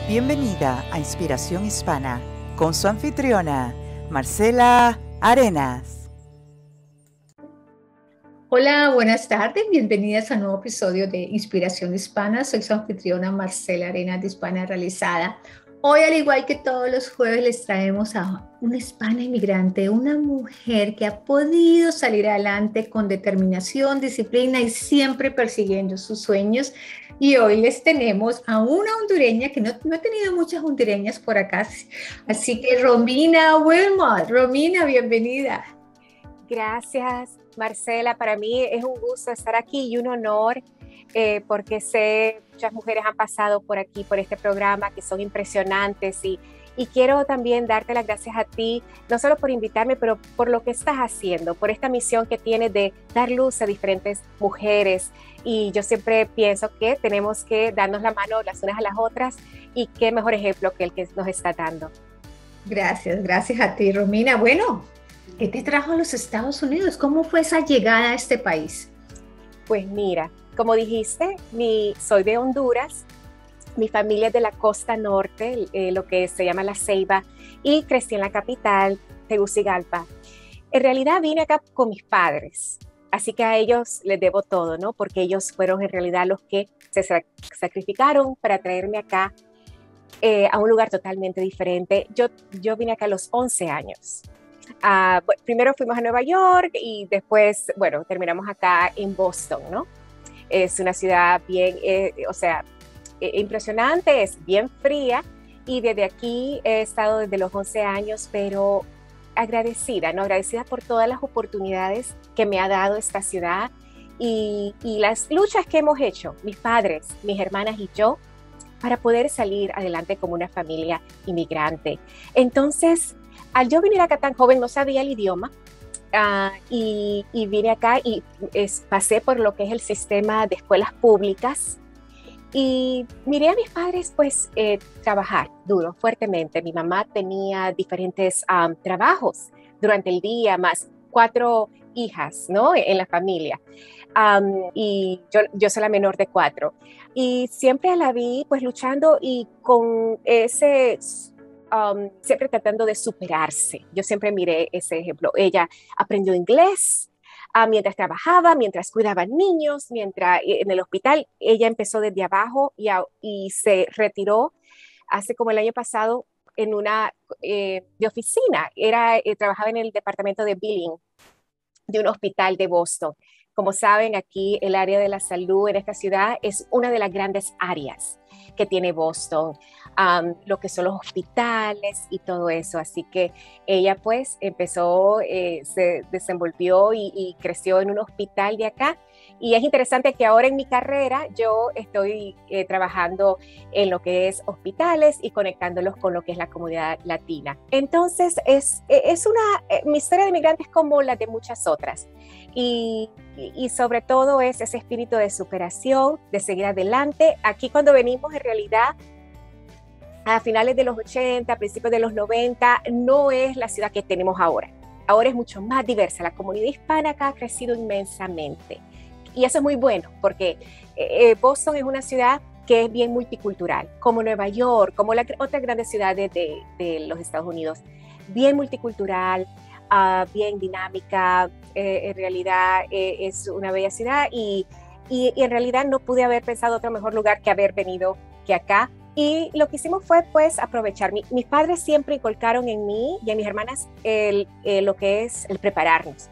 Bienvenida a Inspiración Hispana con su anfitriona, Marcela Arenas. Hola, buenas tardes, bienvenidas a un nuevo episodio de Inspiración Hispana. Soy su anfitriona Marcela Arenas de Hispana Realizada. Hoy, al igual que todos los jueves, les traemos a una hispana inmigrante, una mujer que ha podido salir adelante con determinación, disciplina y siempre persiguiendo sus sueños. Y hoy les tenemos a una hondureña que no he tenido muchas hondureñas por acá, así que Romina Wilmot. Romina, bienvenida. Gracias, Marcela. Para mí es un gusto estar aquí y un honor porque sé muchas mujeres han pasado por aquí, por este programa, que son impresionantes y quiero también darte las gracias a ti, no solo por invitarme, pero por lo que estás haciendo, por esta misión que tienes de dar luz a diferentes mujeres. Y yo siempre pienso que tenemos que darnos la mano las unas a las otras y qué mejor ejemplo que el que nos está dando. Gracias a ti, Romina. Bueno, ¿qué te trajo a los Estados Unidos? ¿Cómo fue esa llegada a este país? Pues mira, como dijiste, soy de Honduras, mi familia es de la costa norte, lo que se llama La Ceiba, y crecí en la capital, Tegucigalpa. En realidad vine acá con mis padres, así que a ellos les debo todo, ¿no? Porque ellos fueron en realidad los que se sacrificaron para traerme acá a un lugar totalmente diferente. Yo vine acá a los 11 años. Primero fuimos a Nueva York y después, bueno, terminamos acá en Boston, ¿no? Es una ciudad bien, impresionante, es bien fría y desde aquí he estado desde los 11 años, pero agradecida, ¿no? Agradecida por todas las oportunidades que me ha dado esta ciudad y las luchas que hemos hecho, mis padres, mis hermanas y yo, para poder salir adelante como una familia inmigrante. Entonces, al yo venir acá tan joven, no sabía el idioma y vine acá y pasé por lo que es el sistema de escuelas públicas y miré a mis padres pues trabajar duro, fuertemente. Mi mamá tenía diferentes trabajos durante el día, más 4 hijas, ¿no? En la familia. Y yo soy la menor de 4. Y siempre la vi pues luchando y con ese... siempre tratando de superarse. Yo siempre miré ese ejemplo. Ella aprendió inglés mientras trabajaba, mientras cuidaba niños, mientras en el hospital. Ella empezó desde abajo y se retiró hace como el año pasado en una de oficina. Trabajaba en el departamento de billing de un hospital de Boston. Como saben, aquí el área de la salud en esta ciudad es una de las grandes áreas que tiene Boston, lo que son los hospitales y todo eso. Así que ella pues empezó, se desenvolvió y creció en un hospital de acá. Y es interesante que ahora en mi carrera yo estoy trabajando en lo que es hospitales y conectándolos con lo que es la comunidad latina. Entonces mi historia de migrante es como la de muchas otras. Y sobre todo es ese espíritu de superación, de seguir adelante. Aquí cuando venimos en realidad a finales de los 80, a principios de los 90, no es la ciudad que tenemos ahora. Ahora es mucho más diversa. La comunidad hispana acá ha crecido inmensamente. Y eso es muy bueno porque Boston es una ciudad que es bien multicultural, como Nueva York, como otras grandes ciudades de los Estados Unidos. Bien multicultural, bien dinámica, en realidad es una bella ciudad y en realidad no pude haber pensado otro mejor lugar que haber venido que acá. Y lo que hicimos fue pues aprovechar. Mis padres siempre inculcaron en mí y en mis hermanas lo que es el prepararnos,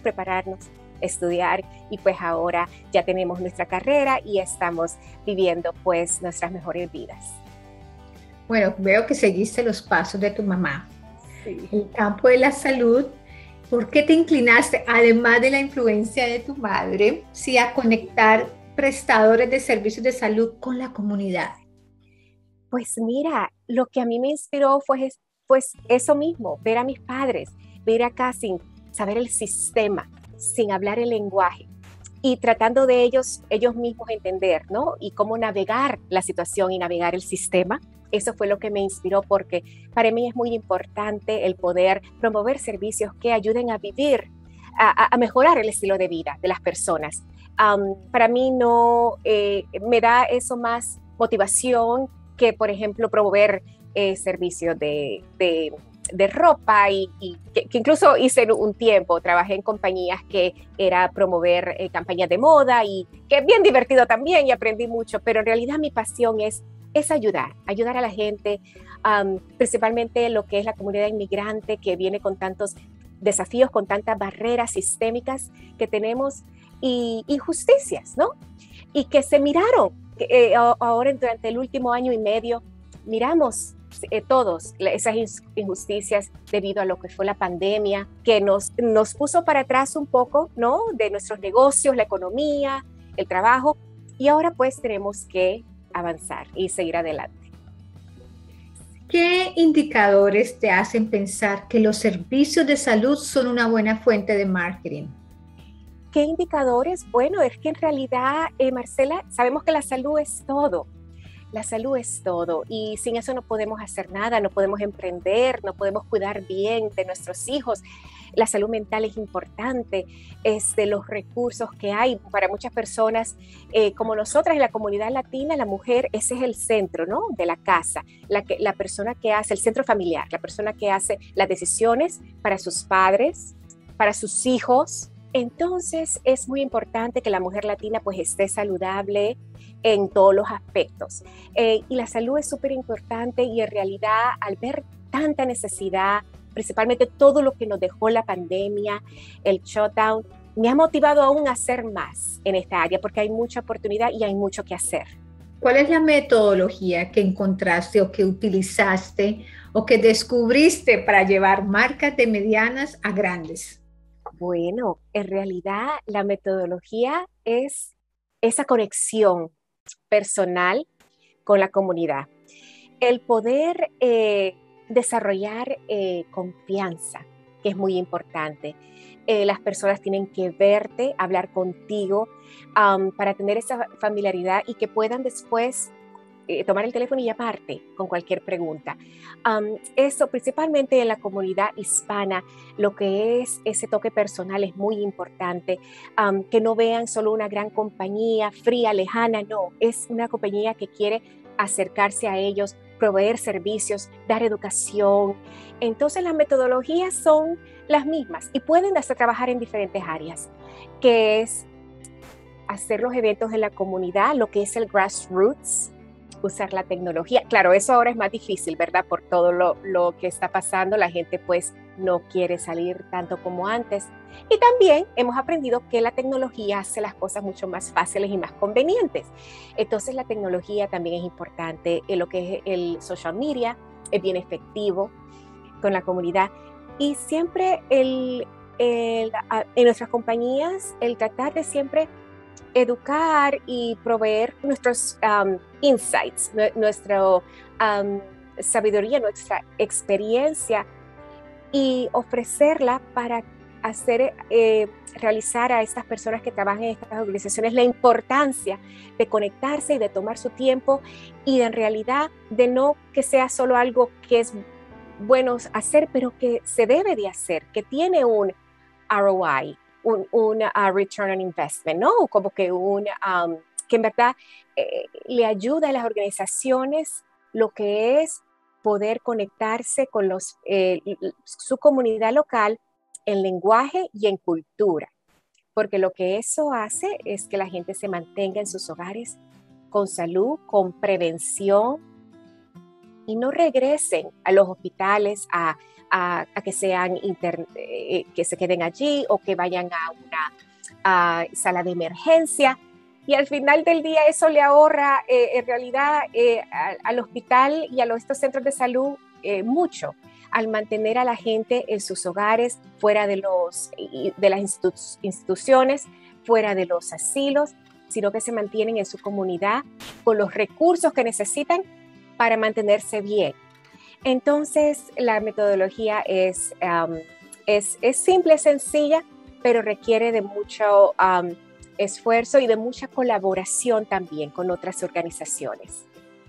estudiar y pues ahora ya tenemos nuestra carrera y estamos viviendo pues nuestras mejores vidas. Bueno, veo que seguiste los pasos de tu mamá. Sí. El campo de la salud, ¿por qué te inclinaste, además de la influencia de tu madre, sí, a conectar prestadores de servicios de salud con la comunidad? Pues mira, lo que a mí me inspiró fue pues eso mismo, ver a mis padres, ver acá sin saber el sistema, sin hablar el lenguaje y tratando de ellos mismos entender, ¿no? Y cómo navegar la situación y navegar el sistema. Eso fue lo que me inspiró porque para mí es muy importante el poder promover servicios que ayuden a vivir, a mejorar el estilo de vida de las personas. Para mí no me da eso más motivación que, por ejemplo, promover servicios de ropa y que incluso hice un tiempo, trabajé en compañías que era promover campañas de moda y que es bien divertido también y aprendí mucho, pero en realidad mi pasión es ayudar a la gente, principalmente lo que es la comunidad inmigrante que viene con tantos desafíos, con tantas barreras sistémicas que tenemos y injusticias, ¿no? Y que se miraron ahora durante el último año y medio, miramos todos esas injusticias debido a lo que fue la pandemia, que nos puso para atrás un poco, ¿no? De nuestros negocios, la economía, el trabajo, y ahora pues tenemos que avanzar y seguir adelante. ¿Qué indicadores te hacen pensar que los servicios de salud son una buena fuente de marketing? ¿Qué indicadores? Bueno, es que en realidad, Marcela, sabemos que la salud es todo. La salud es todo y sin eso no podemos hacer nada, no podemos emprender, no podemos cuidar bien de nuestros hijos. La salud mental es importante, es de los recursos que hay para muchas personas, como nosotras en la comunidad latina, la mujer, ese es el centro, ¿no? De la casa, la persona que hace, el centro familiar, la persona que hace las decisiones para sus padres, para sus hijos. Entonces es muy importante que la mujer latina pues esté saludable en todos los aspectos. Y la salud es súper importante y en realidad al ver tanta necesidad, principalmente todo lo que nos dejó la pandemia, el shutdown, me ha motivado aún a hacer más en esta área porque hay mucha oportunidad y hay mucho que hacer. ¿Cuál es la metodología que encontraste o que utilizaste o que descubriste para llevar marcas de medianas a grandes? Bueno, en realidad la metodología es esa conexión personal con la comunidad. El poder desarrollar confianza, que es muy importante. Las personas tienen que verte, hablar contigo para tener esa familiaridad y que puedan después tomar el teléfono y llamarte con cualquier pregunta. Eso principalmente en la comunidad hispana, lo que es ese toque personal es muy importante, que no vean solo una gran compañía fría, lejana, no, es una compañía que quiere acercarse a ellos, proveer servicios, dar educación. Entonces las metodologías son las mismas y pueden hasta trabajar en diferentes áreas, que es hacer los eventos en la comunidad, lo que es el grassroots, usar la tecnología. Claro, eso ahora es más difícil, ¿verdad? Por todo lo que está pasando, la gente pues no quiere salir tanto como antes. Y también hemos aprendido que la tecnología hace las cosas mucho más fáciles y más convenientes. Entonces la tecnología también es importante. En lo que es el social media es bien efectivo con la comunidad. Y siempre en nuestras compañías, el tratar de siempre educar y proveer nuestros insights, nuestra sabiduría, nuestra experiencia y ofrecerla para realizar a estas personas que trabajan en estas organizaciones la importancia de conectarse y de tomar su tiempo y en realidad de no que sea solo algo que es bueno hacer, pero que se debe de hacer, que tiene un ROI, un return on investment, ¿no? Como que que en verdad le ayuda a las organizaciones lo que es poder conectarse con su comunidad local en lenguaje y en cultura, porque lo que eso hace es que la gente se mantenga en sus hogares con salud, con prevención y no regresen a los hospitales a que que se queden allí o que vayan a una sala de emergencia. Y al final del día eso le ahorra en realidad al hospital y a estos centros de salud mucho, al mantener a la gente en sus hogares, fuera de las instituciones, fuera de los asilos, sino que se mantienen en su comunidad con los recursos que necesitan para mantenerse bien. Entonces, la metodología es simple, es sencilla, pero requiere de mucho esfuerzo y de mucha colaboración también con otras organizaciones.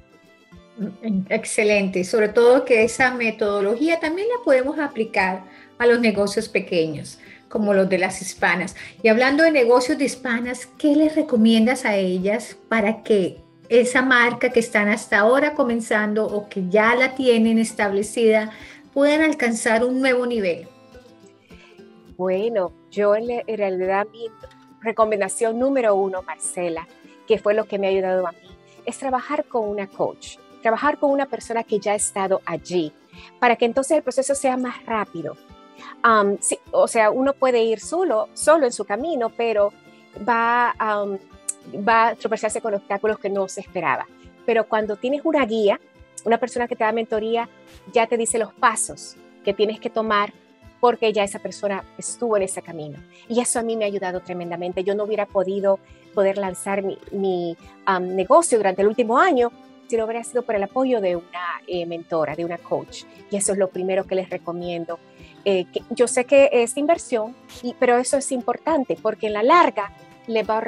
Excelente, sobre todo que esa metodología también la podemos aplicar a los negocios pequeños, como los de las hispanas. Y hablando de negocios de hispanas, ¿qué les recomiendas a ellas para que esa marca que están hasta ahora comenzando o que ya la tienen establecida puedan alcanzar un nuevo nivel? Bueno, yo en realidad mi recomendación número uno, Marcela, que fue lo que me ha ayudado a mí, es trabajar con una coach, trabajar con una persona que ya ha estado allí, para que entonces el proceso sea más rápido. Sí, o sea, uno puede ir solo en su camino, pero va a tropezarse con obstáculos que no se esperaba. Pero cuando tienes una guía, una persona que te da mentoría, ya te dice los pasos que tienes que tomar porque ya esa persona estuvo en ese camino. Y eso a mí me ha ayudado tremendamente. Yo no hubiera poder lanzar mi negocio durante el último año si no hubiera sido por el apoyo de una mentora, de una coach. Y eso es lo primero que les recomiendo. Que yo sé que es inversión, pero eso es importante porque en la larga le va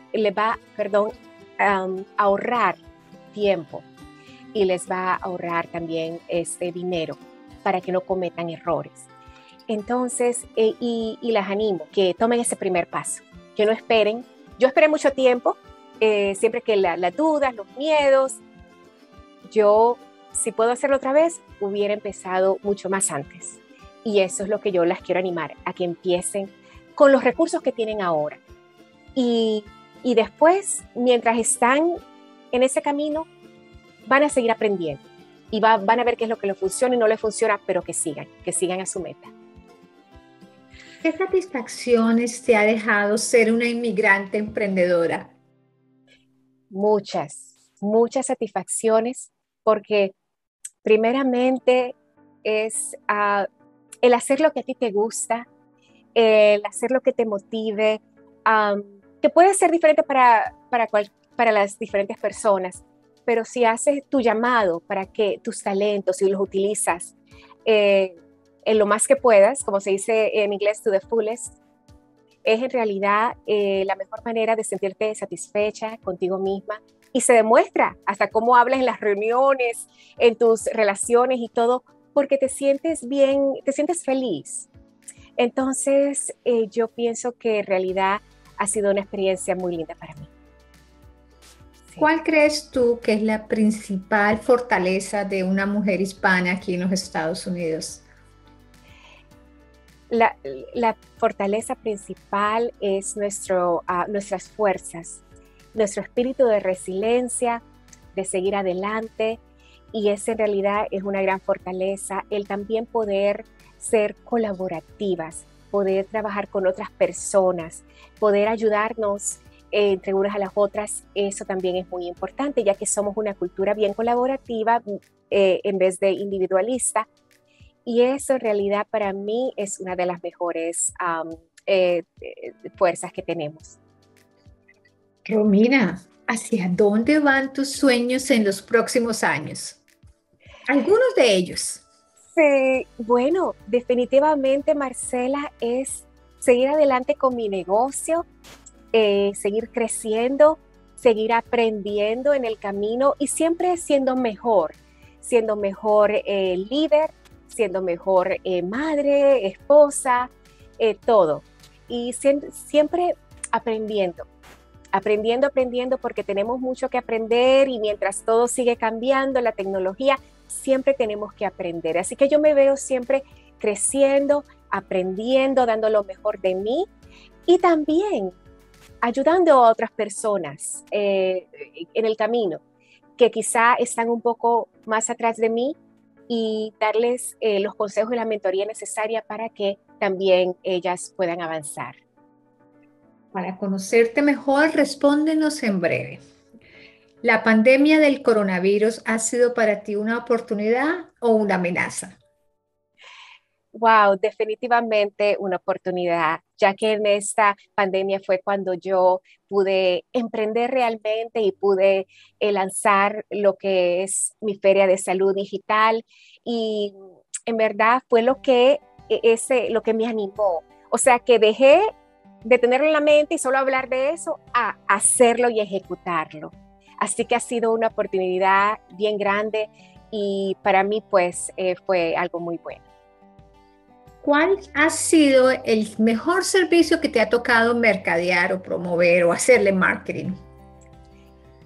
a ahorrar tiempo y les va a ahorrar también dinero para que no cometan errores. Entonces, y las animo que tomen ese primer paso, que no esperen. Yo esperé mucho tiempo, siempre que las dudas, los miedos, yo, si puedo hacerlo otra vez, hubiera empezado mucho más antes. Y eso es lo que yo las quiero animar, a que empiecen con los recursos que tienen ahora. Y después, mientras están en ese camino, van a seguir aprendiendo. Y van a ver qué es lo que les funciona y no les funciona, pero que sigan a su meta. ¿Qué satisfacciones te ha dejado ser una inmigrante emprendedora? Muchas satisfacciones, porque primeramente es el hacer lo que a ti te gusta, el hacer lo que te motive, que puede ser diferente para las diferentes personas, pero si haces tu llamado para que tus talentos, si los utilizas en lo más que puedas, como se dice en inglés, to the fullest, es en realidad la mejor manera de sentirte satisfecha contigo misma, y se demuestra hasta cómo hablas en las reuniones, en tus relaciones y todo, porque te sientes bien, te sientes feliz. Entonces, yo pienso que en realidad ha sido una experiencia muy linda para mí. Sí. ¿Cuál crees tú que es la principal fortaleza de una mujer hispana aquí en los Estados Unidos? La fortaleza principal es nuestras fuerzas, nuestro espíritu de resiliencia, de seguir adelante, y esa en realidad es una gran fortaleza, el también poder ser colaborativas, poder trabajar con otras personas, poder ayudarnos entre unas a las otras. Eso también es muy importante, ya que somos una cultura bien colaborativa en vez de individualista, y eso en realidad para mí es una de las mejores fuerzas que tenemos. Romina, ¿hacia dónde van tus sueños en los próximos años? Algunos de ellos. Sí, bueno, definitivamente, Marcela, es seguir adelante con mi negocio, seguir creciendo, seguir aprendiendo en el camino y siempre siendo mejor líder, siendo mejor madre, esposa, todo. Y siempre aprendiendo, porque tenemos mucho que aprender, y mientras todo sigue cambiando, la tecnología, siempre tenemos que aprender. Así que yo me veo siempre creciendo, aprendiendo, dando lo mejor de mí, y también ayudando a otras personas en el camino, que quizá están un poco más atrás de mí, y darles los consejos y la mentoría necesaria para que también ellas puedan avanzar. Para conocerte mejor, respóndenos en breve. ¿La pandemia del coronavirus ha sido para ti una oportunidad o una amenaza? Wow, definitivamente una oportunidad, ya que en esta pandemia fue cuando yo pude emprender realmente y pude lanzar lo que es mi feria de salud digital, y en verdad fue lo que me animó. O sea, que dejé de tenerlo en la mente y solo hablar de eso a hacerlo y ejecutarlo. Así que ha sido una oportunidad bien grande, y para mí pues fue algo muy bueno. ¿Cuál ha sido el mejor servicio que te ha tocado mercadear o promover o hacerle marketing?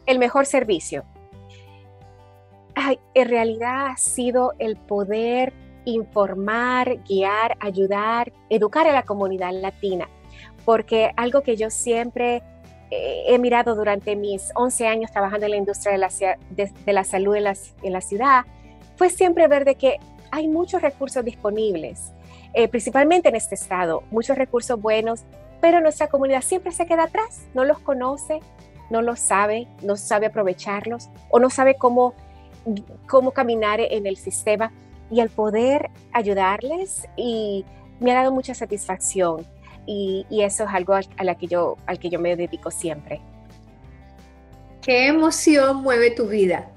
el mejor servicio. Ay, en realidad ha sido el poder informar, guiar, ayudar, educar a la comunidad latina, porque algo que yo siempre he mirado durante mis 11 años trabajando en la industria de la salud en la ciudad, fue siempre ver de que hay muchos recursos disponibles, principalmente en este estado, muchos recursos buenos, pero nuestra comunidad siempre se queda atrás, no los conoce, no los sabe, no sabe aprovecharlos o no sabe cómo caminar en el sistema, y al poder ayudarles y me ha dado mucha satisfacción y eso es algo al que yo me dedico siempre. ¿Qué emoción mueve tu vida?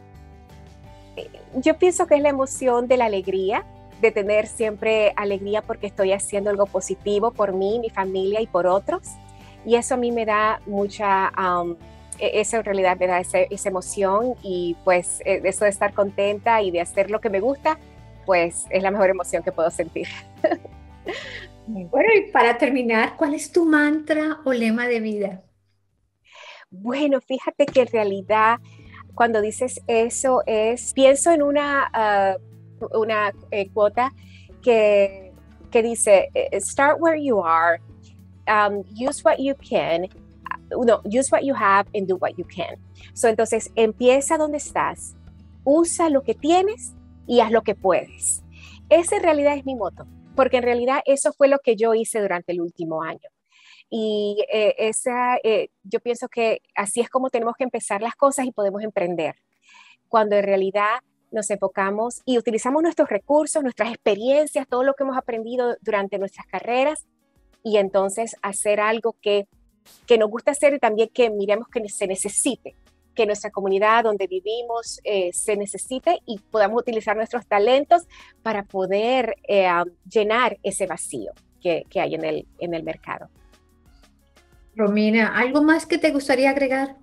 Yo pienso que es la emoción de la alegría, de tener siempre alegría porque estoy haciendo algo positivo por mí, mi familia y por otros, y eso a mí me da mucha eso en realidad me da esa emoción, y pues eso de estar contenta y de hacer lo que me gusta, pues es la mejor emoción que puedo sentir. Bueno, y para terminar, ¿cuál es tu mantra o lema de vida? Bueno, fíjate que en realidad cuando dices eso pienso en una cuota que dice, start where you are, use what you can, use what you have and do what you can. So, entonces, empieza donde estás, usa lo que tienes y haz lo que puedes. Esa en realidad es mi moto, porque en realidad eso fue lo que yo hice durante el último año. Y yo pienso que así es como tenemos que empezar las cosas y podemos emprender. Cuando en realidad nos enfocamos y utilizamos nuestros recursos, nuestras experiencias, todo lo que hemos aprendido durante nuestras carreras, y entonces hacer algo que nos gusta hacer y también que miremos que se necesite, que nuestra comunidad donde vivimos se necesite y podamos utilizar nuestros talentos para poder llenar ese vacío que hay en el mercado. Romina, ¿algo más que te gustaría agregar?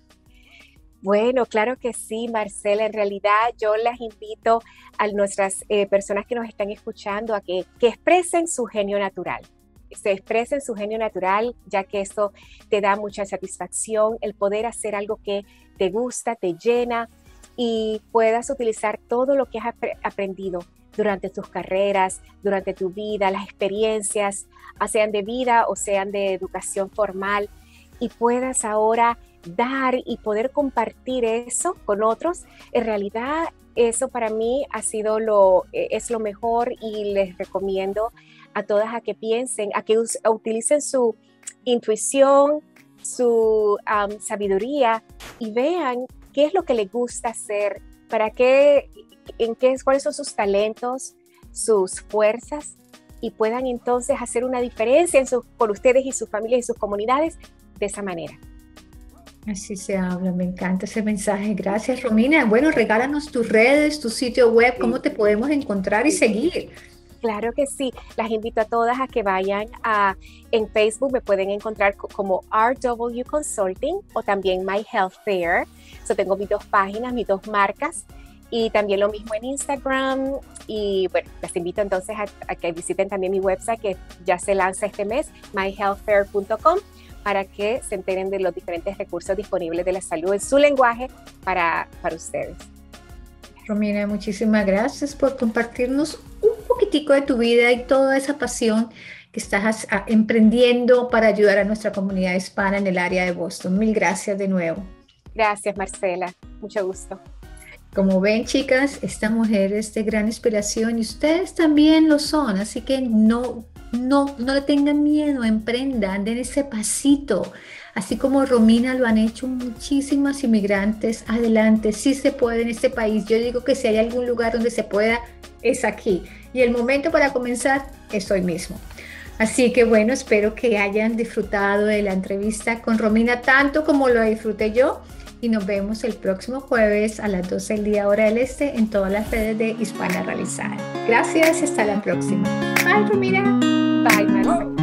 Bueno, claro que sí, Marcela. En realidad yo las invito a nuestras personas que nos están escuchando a que expresen su genio natural. Se expresen su genio natural, ya que eso te da mucha satisfacción, el poder hacer algo que te gusta, te llena, y puedas utilizar todo lo que has aprendido durante tus carreras, durante tu vida, las experiencias, sean de vida o sean de educación formal, y puedas ahora dar y poder compartir eso con otros. En realidad eso para mí es lo mejor, y les recomiendo a todas a que piensen, a que utilicen su intuición, su sabiduría, y vean qué es lo que les gusta hacer, cuáles son sus talentos, sus fuerzas, y puedan entonces hacer una diferencia por ustedes y sus familias y sus comunidades de esa manera. Así se habla, me encanta ese mensaje. Gracias, Romina. Bueno, regálanos tus redes, tu sitio web, cómo te podemos encontrar y seguir. Claro que sí, las invito a todas a que vayan en Facebook, me pueden encontrar como RW Consulting o también My Health Fair. Tengo mis 2 páginas, mis 2 marcas, y también lo mismo en Instagram. Y bueno, las invito entonces a que visiten también mi website, que ya se lanza este mes, myhealthfair.com, para que se enteren de los diferentes recursos disponibles de la salud en su lenguaje para ustedes. Romina, muchísimas gracias por compartirnos un poquitico de tu vida y toda esa pasión que estás emprendiendo para ayudar a nuestra comunidad hispana en el área de Boston. Mil gracias de nuevo. Gracias, Marcela. Mucho gusto. Como ven, chicas, esta mujer es de gran inspiración y ustedes también lo son, así que no le tengan miedo, emprendan, den ese pasito. Así como Romina lo han hecho muchísimas inmigrantes, adelante, sí se puede en este país. Yo digo que si hay algún lugar donde se pueda, es aquí. Y el momento para comenzar es hoy mismo. Así que bueno, espero que hayan disfrutado de la entrevista con Romina tanto como lo disfruté yo. Y nos vemos el próximo jueves a las 12 del día hora del este en todas las redes de Hispana Realizada. Gracias, hasta la próxima. Bye, Romina. Bye, Marcela.